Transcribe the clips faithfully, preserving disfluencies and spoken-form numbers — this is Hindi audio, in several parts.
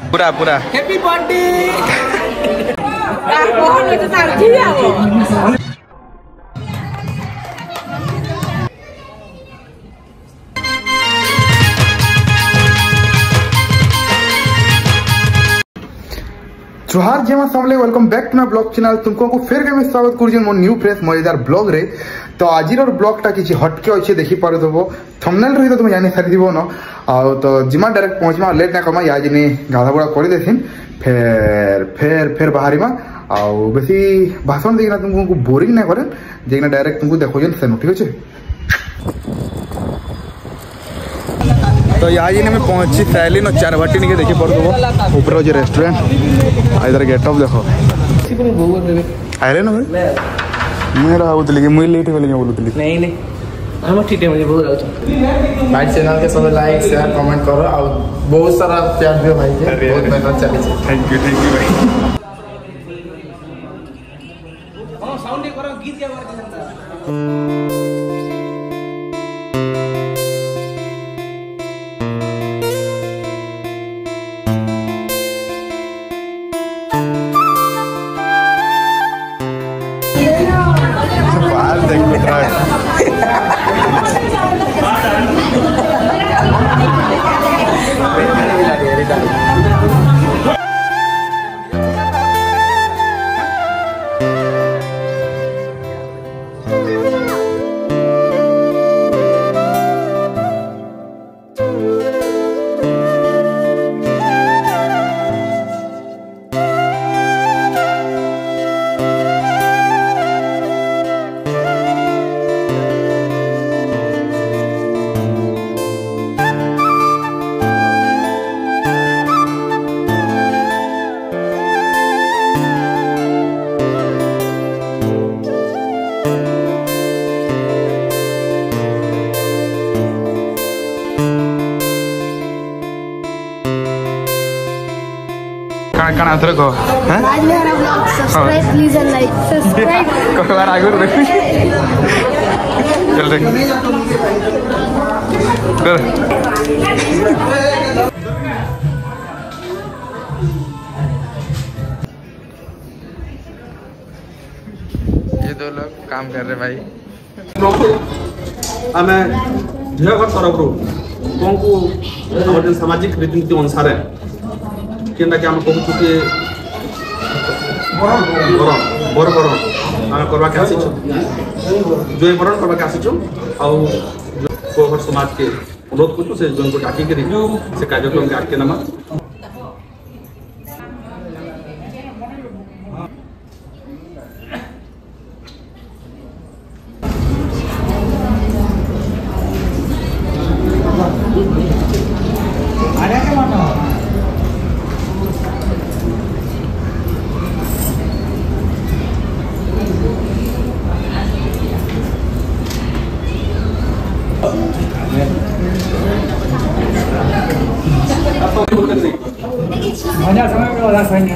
पूरा पूरा हैप्पी बर्थडे जोहार जी समले welcome back to my blog channel तुमको को फिर के मैं स्वागत करूँ मो न्यू फ्रेश मजेदार ब्लॉग रे। तो आज ब्लॉगटा किसी हटके अच्छे देखी पारदब थंबनेल रही तो तुम जानी सारी न आ तो जिमा डायरेक्ट पहुँचमा लेट ना कमा आज गाधा बुड़ा कर देथिन फेर फेर फेर बाहरीमा आउ बेसी भाषण देखना तुमको बोरिंग ना करे देखना डायरेक्ट तुमको देखो जन सेनु ठीक अच्छे। तो यहाँ जी मैं पहुंची सैली न चार भाटी नहीं देखी पड़ो ऊपर अच्छे रेस्टोरेंट इधर गेटअप देखो आए ना भाई मेरा बोलती मुझे लेट बोली बोलूली नहीं नहीं हम ठीक है मुझे बहुत अच्छा भाई चैनल के सब लाइक शेयर कमेंट करो और बहुत सारा प्यार दियो भाई के बहुत मेहनत चली थैंक यू थैंक यू भाई हां साउंड करो गीत क्या कण आथर को आज मेरा blog subscribe please and like subscribe कोई बार आगे देख चल देख कर ये दो लोग काम कर रहे भाई आमे झेघर तरफ तुमको सामाजिक रीतिनीति अनुसार केनटा कि हम कहूँ कि बरण बर बरण आम करवा के आसीचु जो बरण करवा के आसीचु आउ कोहर समाज के अनुरोध करूँ से जन को डाकी करी से कार्यक्रम के आगे नमा मजा समय में वाला सही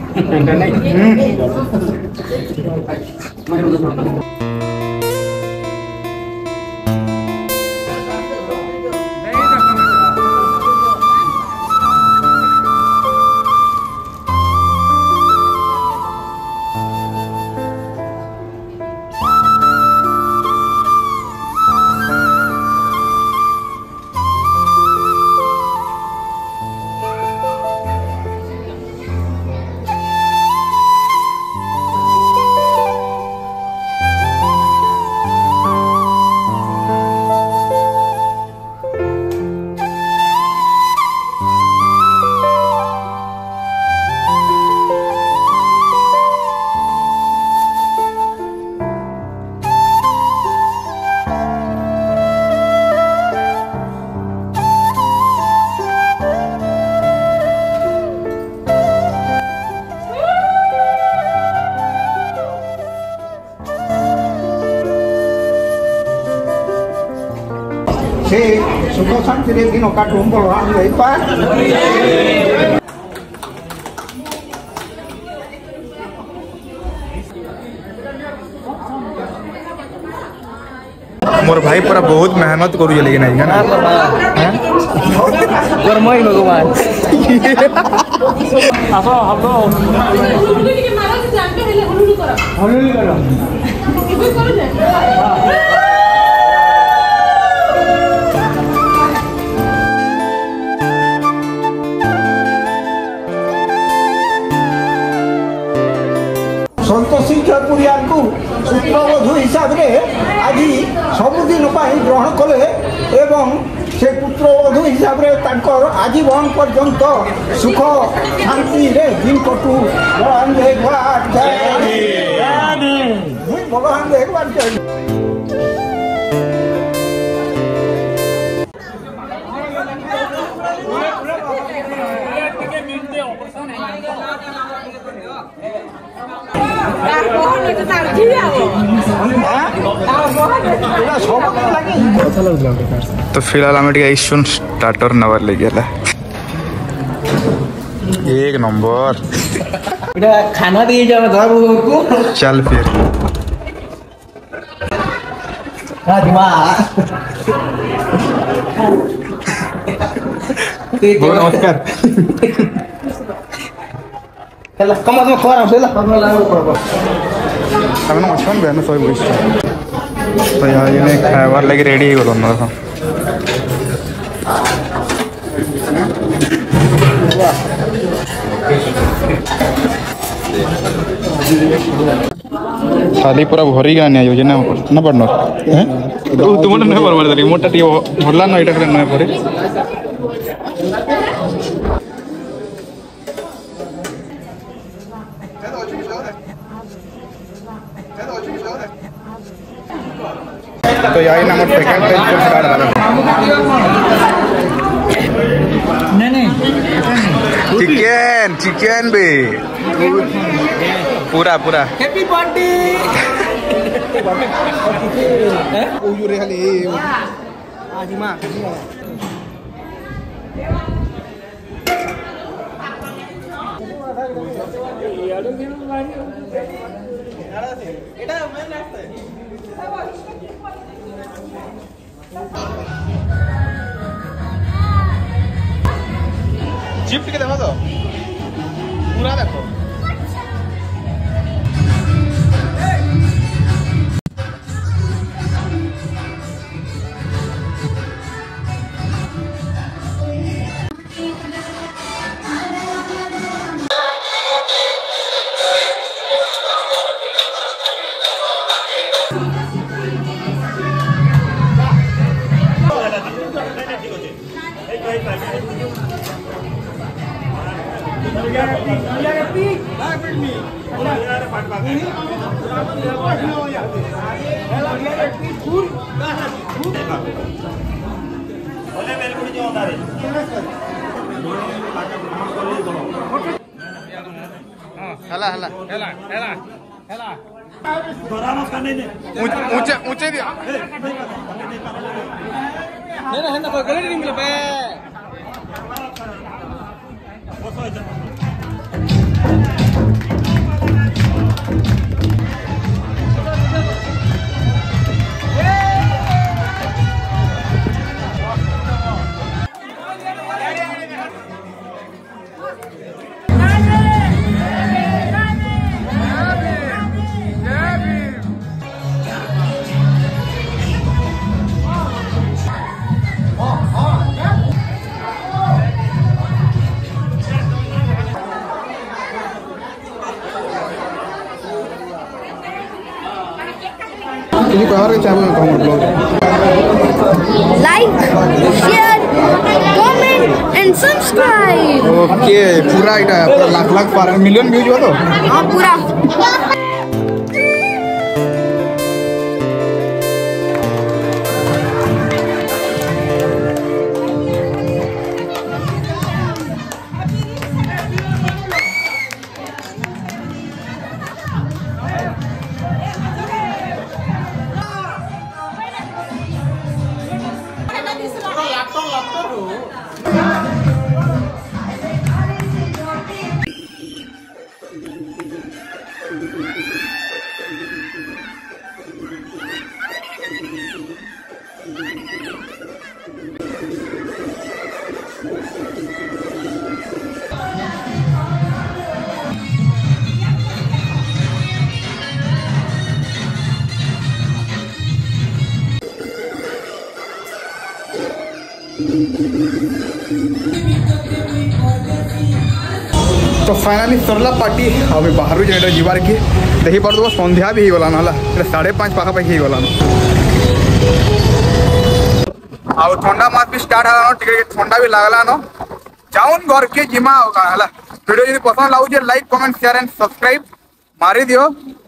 सुख शांति दिन काटूम मोर भाई पूरा बहुत मेहनत करू लेकिन नहीं ना भगवान आसो हम लोग हुलुलु के मारा से जानते हेले हुलुलु करो हुलुलु करो इबे करो जे संतोषी चरपुरिया को पुत्रवधू हिसाब रे आज सबुदिन ग्रहण कले एवं से पुत्रवधू हिसाब रे तांकर आजीवन पर्यंत सुख शांति रे दिन कटू भगवान देखबार भगवान देखबार तो फिलहाल आम टीन स्टार्टर नवर लगे एक नंबर खाना दिए जाओ को चल फिर नमस्कार कम तुम खबर मछन बहन सब बुझ तो यहाँ खाबार लगे रेडी हो गल थाली पूरा भरी गानी आयोजन ना पड़ना तुम नहीं पर मोटा टी भरला ना यहाँ नहीं पड़े तो यही नंबर सेकंड पेज पर स्टार्ट नहीं नहीं चिकन चिकन भी पूरा पूरा हैप्पी बर्थडे ओ यू रेहले आज मां जिप के देखो तो पूरा देखो हला हला हेला हेला हेला ऊंचे ऊंचे दिया नहीं ना ना कोई गलती नहीं मिले बे ये बाहर के चावल में कम blog Like, share, comment and subscribe. Okay पूरा इटा पूरा लाख लाख पार मिलियन व्यूज हो तो हाँ पूरा Thank you. तो फाइनाली सरला पार्टी अभी बाहर जाए जीवार की देखी पार संध्या भी हो गलान है साढ़े पाँच पाखापाखि हो गलान आउ ठंडा मास भी स्टार्ट है टिके ठंडा भी लगलान जाऊन घर के जिमा होगा है वीडियो यदि पसंद लगुचे like comment share and subscribe मारी दियो।